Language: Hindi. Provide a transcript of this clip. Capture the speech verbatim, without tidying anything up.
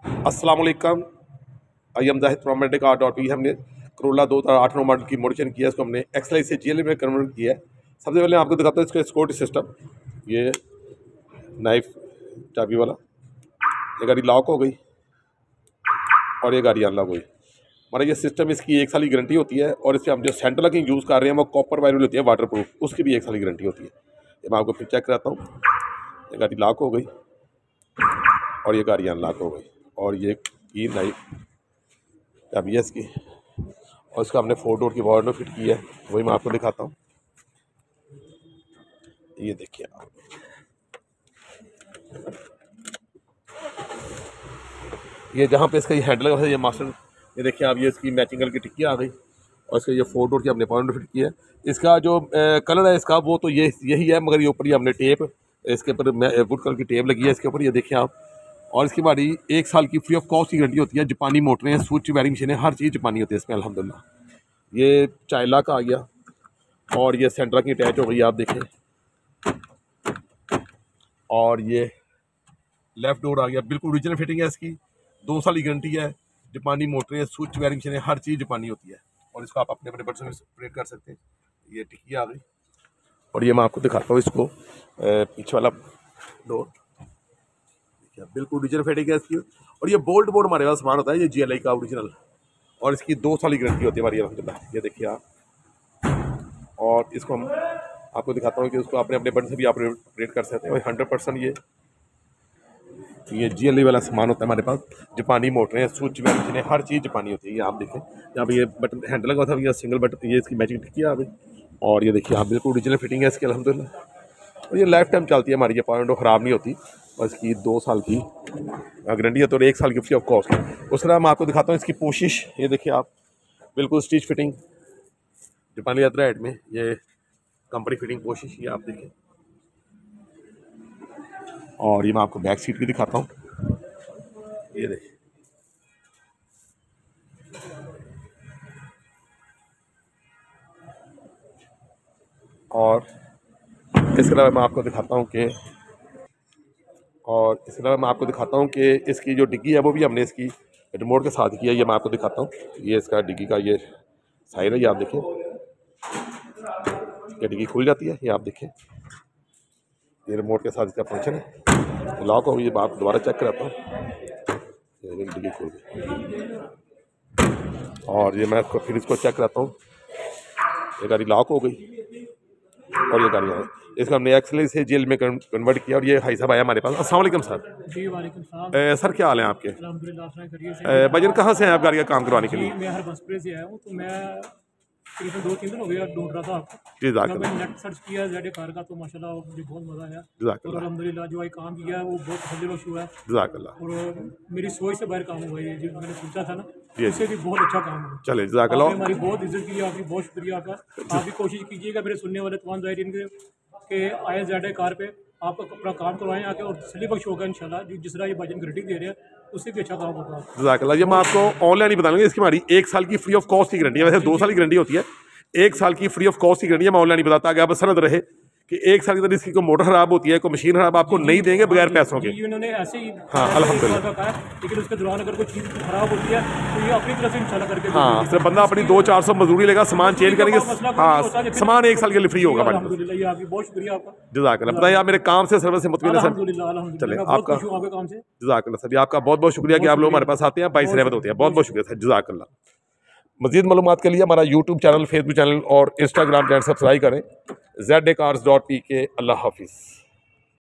अस्सलाम वालेकुम। I am Zahid from medic R dot P. हमने करोला दो हज़ार आठ नौ मॉडल की मॉडिफिकेशन किया है, इसको हमने एक्सएल से जीएल में कन्वर्ट किया है। सबसे पहले आपको दिखाता हूँ इसका सिक्योरिटी सिस्टम। ये नाइफ चाबी वाला, ये गाड़ी लॉक हो गई और ये गाड़ी अनलॉक हुई। हमारा ये सिस्टम, इसकी एक साल की गारंटी होती है और इससे हम जो सेंटर लॉकिंग यूज़ कर रहे हैं वो कॉपर वायर होती है वाटर प्रूफ, उसकी भी एक साल की गारंटी होती है। ये मैं आपको फिर चेक कराता हूँ। ये गाड़ी लॉक हो गई और ये गाड़ी अनलॉक हो गई और ये की नाइफ चाबी है इसकी, और इसका हमने फोर डोर की वार्डर फिट की है, वही मैं आपको दिखाता हूँ। ये देखिए आप, ये जहाँ पे इसका ये हैंडल है, ये मास्टर, ये देखिए आप, ये इसकी मैचिंग कलर की टिक्की आ गई और इसका ये फोर डोर की हमने वार्डर फिट की है। इसका जो ए, कलर है इसका वो तो ये यही है, मगर ये ऊपर ये हमने टेप, इसके ऊपर वुड कलर की टेप लगी है इसके ऊपर, ये देखिए आप। और इसकी हमारी एक साल की फ्री ऑफ कॉस्ट की गारंटी होती है। जापानी मोटरें, स्विच वायरिंग मशीनें, हर चीज़ जापानी होती है इसमें अल्हम्दुलिल्लाह। ये चाइला का आ गया और ये सेंट्रा की अटैच हो गई, आप देखें। और ये लेफ्ट डोर आ गया, बिल्कुल ओरिजिनल फिटिंग है इसकी, दो साल की गारंटी है। जापानी मोटरें, स्विच वायरिंग मशीनें, हर चीज़ जापानी होती है और इसको आप अपने अपने बटन से ऑपरेट कर सकते हैं। ये टिक्की आ गई और ये मैं आपको दिखाता हूँ इसको, पीछे वाला डोर बिल्कुल ओरिजिनल फिटिंग है इसकी। और ये बोल्ट बोर्ड हमारे पास सामान होता है, ये जी एल आई का ओरिजिनल, और इसकी दो साल की गारंटी होती है हमारी अल्हम्दुलिल्लाह। ये देखिए आप, और इसको हम आपको दिखाता हूँ कि उसको अपने अपने बटन से भी आप ऑपरेट कर सकते हैं। और हंड्रेड परसेंट ये ये जी एल आई वाला सामान होता है हमारे पास। जापानी मोटरें, स्विच मशीनें, हर चीज़ जापानी होती है। ये आप देखें, यहाँ पे ये बटन हैंडल लगा था, ये सिंगल बटन, ये इसकी मैचिंग टिक्की आ गई और ये देखिए आप, बिल्कुल ओरिजिनल फिटिंग है इसकी अल्हम्दुलिल्लाह। और ये लाइफ टाइम चलती है हमारी, ये पॉइंट ख़राब नहीं होती, और इसकी दो साल की गारंटी है तो एक साल की फ्री ऑफ कॉस्ट है। उस तरह मैं आपको दिखाता हूँ इसकी पोशिश। ये देखिए आप, बिल्कुल स्टिच फिटिंग जापानी लेदर हेड में, ये कंपनी फिटिंग पोशिश, ये आप देखें। और ये मैं आपको बैक सीट भी दिखाता हूँ, ये देखिए। और इसके अलावा मैं आपको दिखाता हूँ कि और इसके अलावा मैं आपको दिखाता हूँ कि इसकी जो डिग्गी है वो भी हमने इसकी रिमोट के साथ किया है। ये मैं आपको दिखाता हूँ, ये इसका डिग्गी का ये साइड है, ये आप देखें, ये डिग्गी खुल जाती है, ये आप देखें, ये रिमोट के साथ इसका फंक्शन है। लॉक हो गई, ये आप दोबारा चेक कराता हूँ, ये डिग्गी खुल गई। और ये मैं इसको फिर इसको चेक कराता हूँ, ये गाड़ी लॉक हो गई और ये गाड़ी है, इसका हमने एक्सएल से जेल में कन्वर्ट किया। और ये भाई साहब आया हमारे पास। अस्सलाम वालेकुम सर। जी वालेकुम सलाम। सर क्या हाल है आपके? अल्हम्दुलिल्लाह। भाईजान कहाँ से हैं आप गाड़ी का काम करवाने के लिए? मैं हर बसप्रे से आया हूँ, तो मैं तकरीबन दो तीन दिन हो गया ढूंढ रहा था आपको। जी जब जाकर मैंने नेट सर्च किया जेड कार का, तो माशाल्लाह मुझे बहुत मज़ा आया जज़ाक और अल्हम्दुलिल्लाह जो ये काम किया है वो बहुत तसल्ली हुआ है जज़ाकल्लाह। और मेरी सोच से बाहर काम हुआ है। ये जो मैंने सोचा था ना, जी उससे भी बहुत अच्छा काम हुआ। चले जज़ाकल्लाह। आपने हमारी बहुत इज्जत की, आपकी बहुत शुक्रिया आपका। आप भी कोशिश कीजिएगा मेरे सुनने वाले तमाम ज़ाहिरीन के आए जेड कार पे आप अपना काम करवाएं आके, और तसल्ली बख्श होगा इंशाल्लाह। जो जिस तरह ये भाईजान गारंटी दे रहे हैं उससे भी अच्छा काम होगा। जज़ाकल्लाह। ये मैं आपको ऑनलाइन ही बताऊंगा, इसकी हमारी एक साल की फ्री ऑफ कॉस्ट की गारंटी है, वैसे दो साल की गारंटी होती है, एक साल की फ्री ऑफ कॉस्ट की गारंटी है। मैं ऑनलाइन ही बताता, आगे आप सनद रहे कि एक साल के अंदर इसकी कोई मोटर खराब होती है, कोई मशीन खराब, आपको नहीं देंगे बगैर पैसों के। इन्होंने ऐसे ही हाँ अल्हम्दुलिल्लाह। कहा, लेकिन उसके दौरान अगर कोई चीज़ खराब होती है तो ये अपनी तरफ से इंशाल्लाह करके हाँ, सिर्फ बंदा अपनी दो चार सौ मजदूरी लेगा, सामान चेंज करेंगे, हाँ सामान एक साल के लिए फ्री होगा। अल्हम्दुलिल्लाह, ये आपकी बहुत शुक्रिया आपका। जज़ाकल्लाह। बताइए आप मेरे काम से सर्विस से मुतमिन है सर? अल्हम्दुलिल्लाह अल्हम्दुलिल्लाह, चले मैं बहुत आपका खुश हूं आपके काम से। जज़ाकल्लाह सर। आपका बहुत बहुत शुक्रिया कि आप लोग हमारे पास आते हैं, बाईस रहमत होती है। बहुत बहुत शुक्रिया सर, जज़ाकल्लाह। मज़ीद मालूमात के लिए हमारा यूट्यूब चैनल, फेसबुक चैनल और इंस्टाग्राम चैनल सब्सक्राइब करें, Z A cars dot P K. अल्लाह हाफिज़।